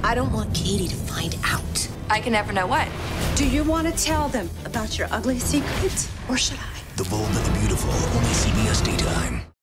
I don't want Katie to find out. I can never know what. Do you want to tell them about your ugly secret? Or should I? The Bold and the Beautiful, only CBS Daytime.